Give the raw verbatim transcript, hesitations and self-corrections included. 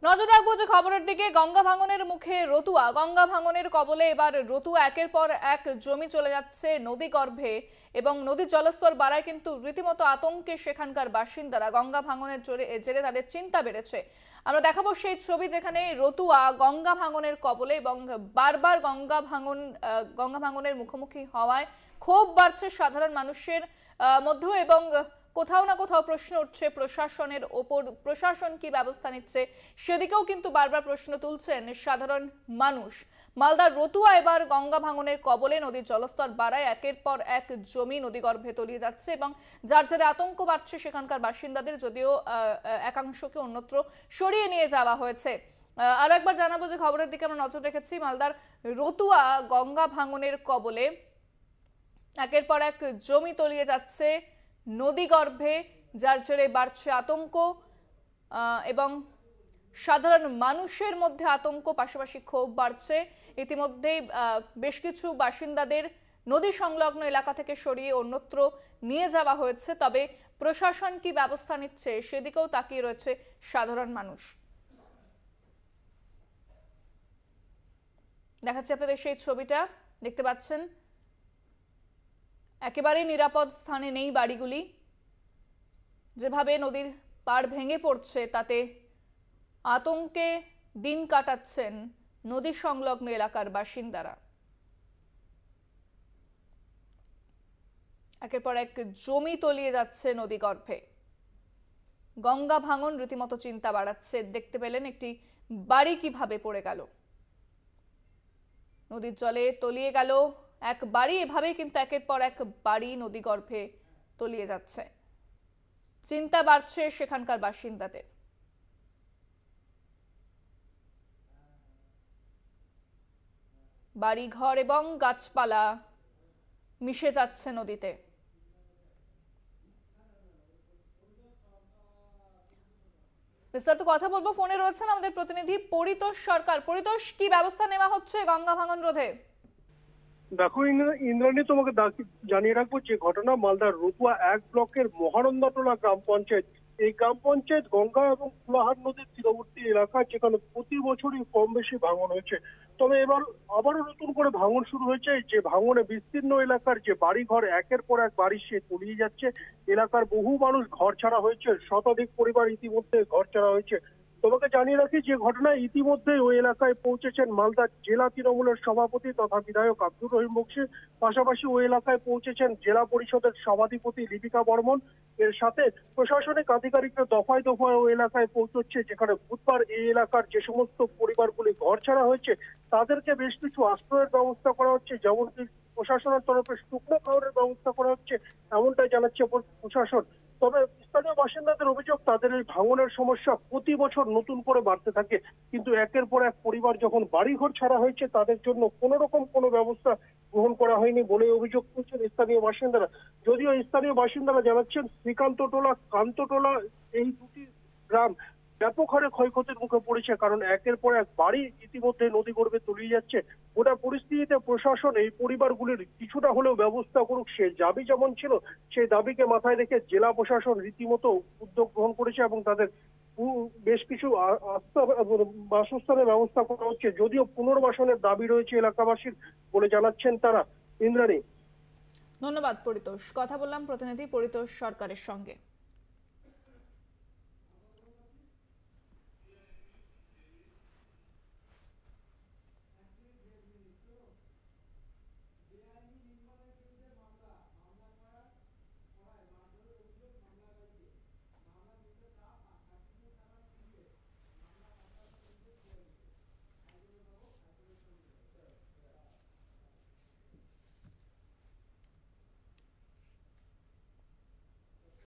নজর রাখবো যে খবরের দিকে। গঙ্গা ভাঙনের মুখে রতুয়া। গঙ্গা ভাঙনের কবলে এবার রতুয়া একের পর এক জমি চলে যাচ্ছে নদী গর্ভে এবং নদীর জলস্তর বাড়ায় কিন্তু রীতিমতো আতঙ্কে সেখানকার বাসিন্দারা। গঙ্গা ভাঙনের জেরে তাদের চিন্তা বেড়েছে। আমরা দেখাবো সেই ছবি যেখানে রতুয়া গঙ্গা ভাঙনের কবলে এবং বারবার গঙ্গা ভাঙন গঙ্গা ভাঙনের মুখোমুখি হওয়ায় ক্ষোভ বাড়ছে সাধারণ মানুষের মধ্যে এবং কোথাও না কোথাও প্রশ্ন উঠছে প্রশাসনের ওপর। প্রশাসন কি ব্যবস্থা নিচ্ছে সেদিকেও কিন্তু বারবার প্রশ্ন তুলছেন সাধারণ মানুষ। মালদার রতুয়া এবার গঙ্গা ভাঙনের কবলে, নদীর জলস্তর বাড়ায় একের পর এক জমি নদীগর্ভে তলিয়ে যাচ্ছে এবং যার জেরে আতঙ্ক বাড়ছে সেখানকার বাসিন্দাদের, যদিও একাংশকে অন্যত্র সরিয়ে নিয়ে যাওয়া হয়েছে। আরো একবার জানাবো যে খবরের দিকে আমরা নজর রেখেছি। মালদার রতুয়া গঙ্গা ভাঙনের কবলে একের পর এক জমি তলিয়ে যাচ্ছে নদী গর্ভে, যার জেরে বাড়ছে আতঙ্ক এবং সাধারণ মানুষের মধ্যে আতঙ্ক, পাশাপাশি ক্ষোভ বাড়ছে। ইতিমধ্যেই বেশ কিছু বাসিন্দাদের নদী সংলগ্ন এলাকা থেকে সরিয়ে অন্যত্র নিয়ে যাওয়া হয়েছে। তবে প্রশাসন কি ব্যবস্থা নিচ্ছে সেদিকেও তাকিয়ে রয়েছে সাধারণ মানুষ। দেখাচ্ছি আপনাদের সেই ছবিটা, দেখতে পাচ্ছেন একেবারেই নিরাপদ স্থানে নেই বাড়িগুলি। যেভাবে নদীর পাড় ভেঙে পড়ছে তাতে আতঙ্কে দিন কাটাচ্ছেন নদী সংলগ্ন এলাকার বাসিন্দারা। একের পর এক জমি তলিয়ে যাচ্ছে নদী গর্ভে। গঙ্গা ভাঙন রীতিমতো চিন্তা বাড়াচ্ছে। দেখতে পেলেন একটি বাড়ি কিভাবে পড়ে গেল, নদীর জলে তলিয়ে গেল এক বাড়ি। এভাবেই কিন্তু একের পর এক বাড়ি নদী গর্ভে তলিয়ে যাচ্ছে। চিন্তা বাড়ছে সেখানকার বাসিন্দাদের। বাড়ি ঘর এবং গাছপালা মিশে যাচ্ছে নদীতে। বিস্তারিত কথা বলবো, ফোনে রয়েছেন আমাদের প্রতিনিধি পরিতোষ সরকার। পরিতোষ, কি ব্যবস্থা নেওয়া হচ্ছে গঙ্গা ভাঙন রোধে? দেখো ইন্দ্রাণী, তোমাকে জানিয়ে রাখবো যে ঘটনা মালদার রতুয়া এক ব্লকের মহানন্দাটোলা গ্রাম পঞ্চায়েত। এই গ্রাম পঞ্চায়েত গঙ্গা এবং কুলাহার নদীর তীরবর্তী এলাকা, যেখানে প্রতি বছরই কম বেশি ভাঙন হয়েছে। তবে এবার আবারও নতুন করে ভাঙন শুরু হয়েছে। যে ভাঙনে বিস্তীর্ণ এলাকার যে বাড়ি ঘর একের পর এক বাড়ি সে তলিয়ে যাচ্ছে। এলাকার বহু মানুষ ঘর ছাড়া হয়েছে, শতাধিক পরিবার ইতিমধ্যে ঘর ছাড়া হয়েছে। তোমাকে জানিয়ে রাখি যে ঘটনায় ইতিমধ্যে ওই এলাকায় পৌঁছেছেন মালদা জেলা তৃণমূলের সভাপতি তথা বিধায়ক আব্দুর রহিম বক্সী। পাশাপাশি ওই এলাকায় পৌঁছেছেন জেলা পরিষদের সভাধিপতি লিপিকা বর্মন। এর সাথে প্রশাসনিক আধিকারিকরা দফায় দফায় ওই এলাকায় পৌঁছচ্ছে, যেখানে বুধবার এই এলাকার যে সমস্ত পরিবারগুলি ঘর ছাড়া হয়েছে তাদেরকে বেশ কিছু আশ্রয়ের ব্যবস্থা করা হচ্ছে, যেমনকি প্রশাসনের তরফে শুকনো খাবারের ব্যবস্থা করা হচ্ছে, এমনটাই জানাচ্ছে প্রশাসন। তবে স্থানীয় বাসিন্দাদের অভিযোগ, তাদের এই ভাঙনের সমস্যা প্রতি বছর নতুন করে বাড়তে থাকে, কিন্তু একের পর এক পরিবার যখন বাড়িঘর ছাড়া হয়েছে তাদের জন্য কোনো রকম কোনো ব্যবস্থা গ্রহণ করা হয়নি বলে অভিযোগ করছেন স্থানীয় বাসিন্দারা। যদিও স্থানীয় বাসিন্দারা জানাচ্ছেন শ্রীকান্তটোলা, কান্তটোলা এই দুটি গ্রাম ব্যাপক হারে ক্ষয়ক্ষতির মুখে পড়েছে, কারণ একের পর এক বাড়ি ইতিমধ্যে নদী গর্ভে তলিয়ে যাচ্ছে। গোটা পরিস্থিতিতে প্রশাসন এই পরিবারগুলির কিছুটা হলেও ব্যবস্থা করুক সে দাবি যেমন ছিল, সেই দাবিকে মাথায় রেখে জেলা প্রশাসন রীতিমতো উদ্যোগ গ্রহণ করেছে এবং তাদের বেশ কিছু বাসস্থানের ব্যবস্থা করা হচ্ছে। যদিও পুনর্বাসনের দাবি রয়েছে এলাকাবাসীর বলে জানাচ্ছেন তারা। ইন্দ্রাণী, ধন্যবাদ পরিতোষ। কথা বললাম প্রতিনিধি পরিতোষ সরকারের সঙ্গে।